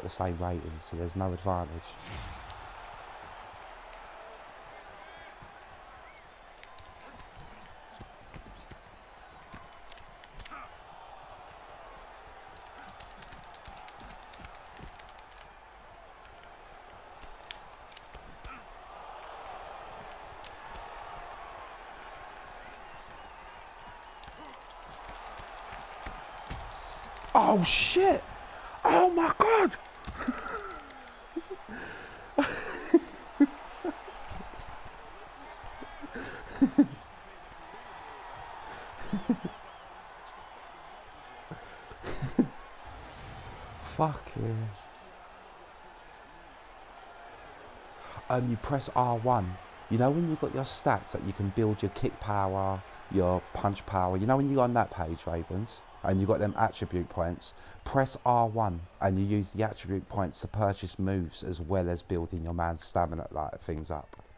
the same rating, so there's no advantage. Oh shit! Oh my god! Fuck yeah. You press R1. You know when you've got your stats that you can build your kick power, your punch power. You know when you go on that page, Ravens, and you got them attribute points. Press R1 and you use the attribute points to purchase moves as well as building your man's stamina, like things up.